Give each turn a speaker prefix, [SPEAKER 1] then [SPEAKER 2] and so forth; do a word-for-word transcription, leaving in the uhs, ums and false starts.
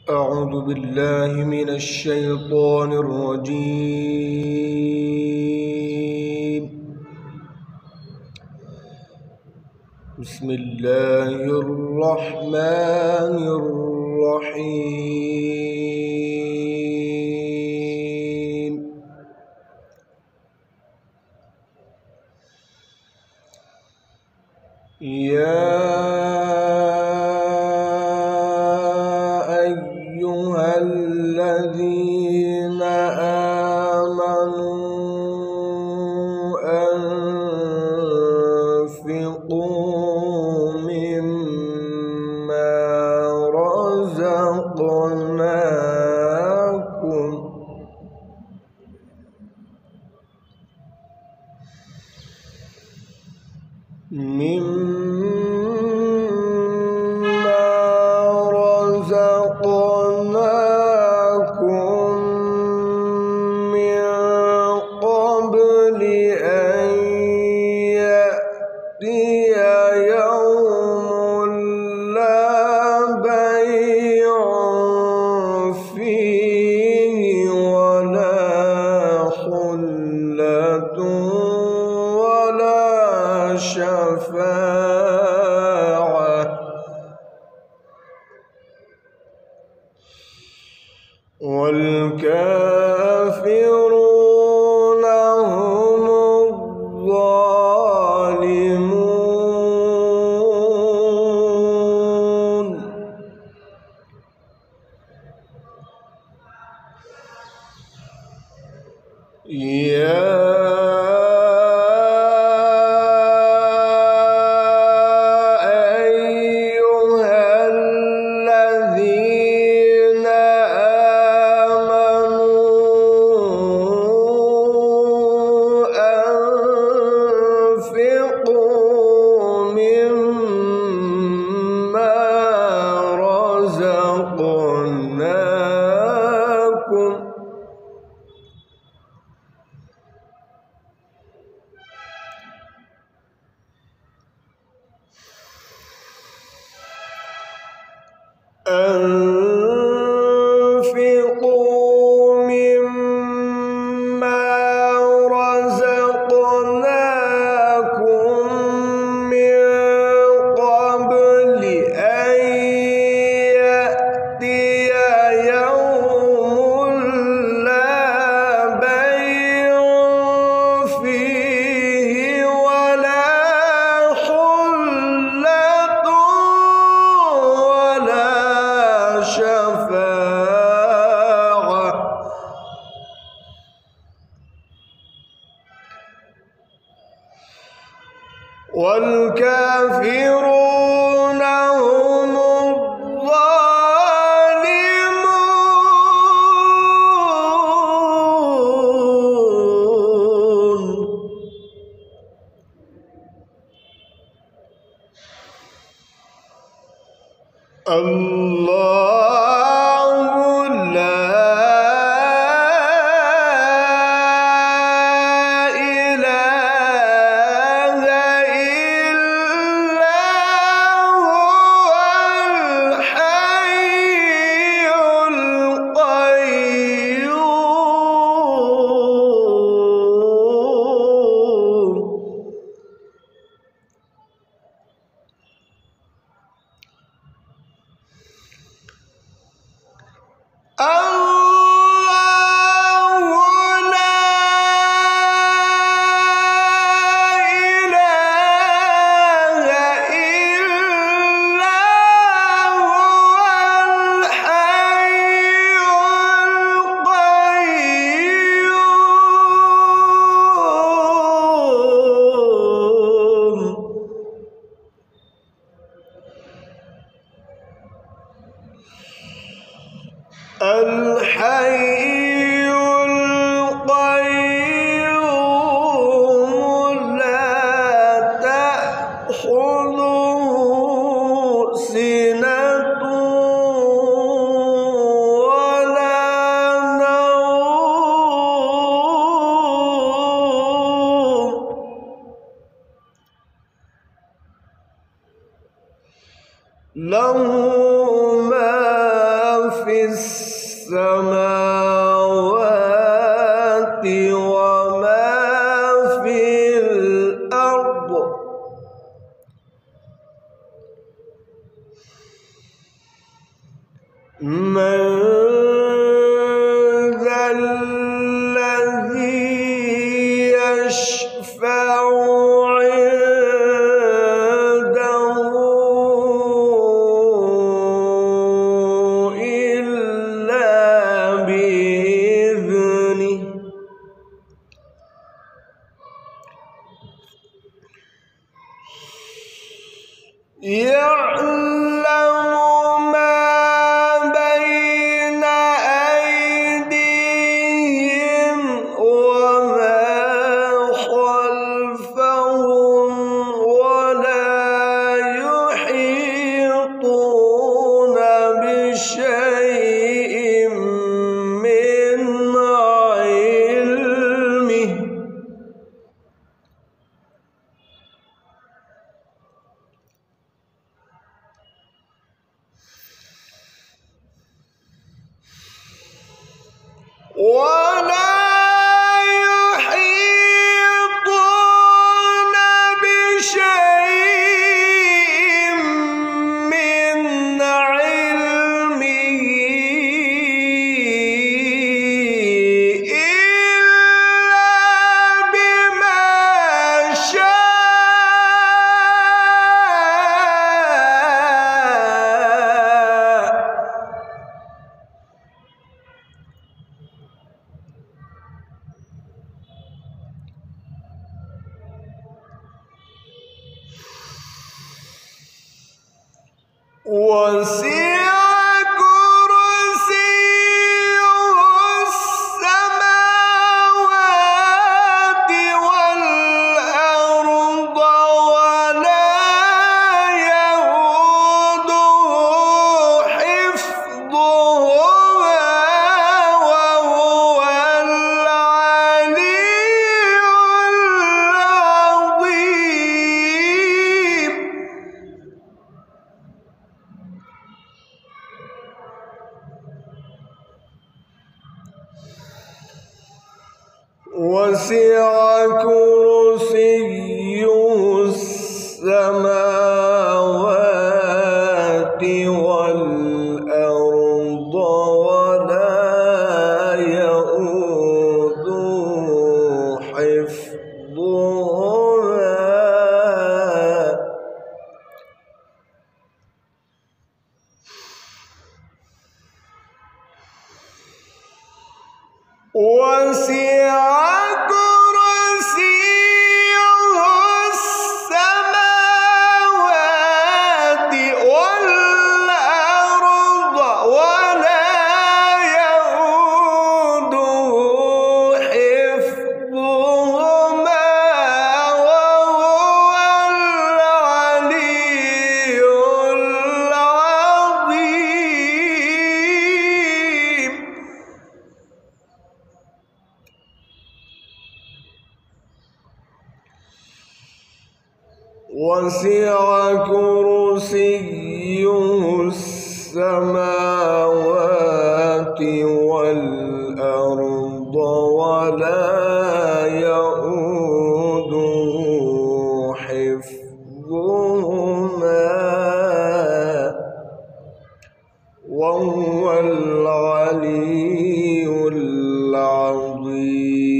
[SPEAKER 1] أعوذ بالله من الشيطان الرجيم. بسم الله الرحمن الرحيم. يا أيها الذين آمنوا أنفقوا مما رزقناكم مما رزقناكم من قبل أن يأتي يوم لا بيع فيه ولا خلة ولا شفاعة والكافرون هم الظالمون. يا أنفقوا مما رزقناكم من قبل أن يأتي يوم لا بيع فيه ولا خلة شفاعة والكافرون هم الظالمون. الله لا إله إلا هو الحي القيوم. الله لا إله إلا هو الحي القيوم. الحي القيوم لا تأخذه سنة ولا نوم له ما في السماوات وما في الأرض من ذا الذي يشفع عنده إلا بإذنه يعلم ما بين أيديهم وما خلفهم ولا يحيطون بشيء من علمه ولا يحيطون بشيء من علمه إلا بما شاء وسع كرسيه السماوات والأرض ولا يئوده حفظهما وهو العلي العظيم وسع كرسيه السماوات والأرض ولا يئوده حفظهما وسع كرسيه السماوات والأرض ولا يئوده حفظهما وهو العلي العظيم وسع كرسيه السماوات والأرض ولا يئوده حفظهما وهو العلي العظيم